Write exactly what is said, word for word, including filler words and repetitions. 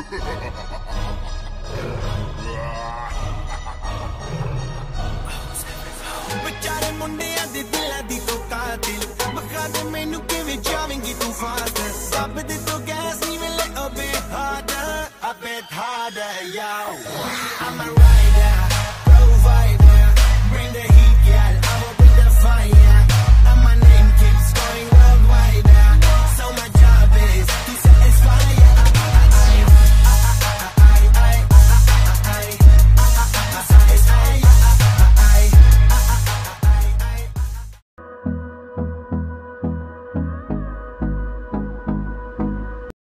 बेचारे मुंडिया दे दिला दी तो कातिल बखा दे मैनू किवें जावेंगी तू फास्ट सब दे तो गैस नहीं मिले a bit harder a bit harder yo I'm a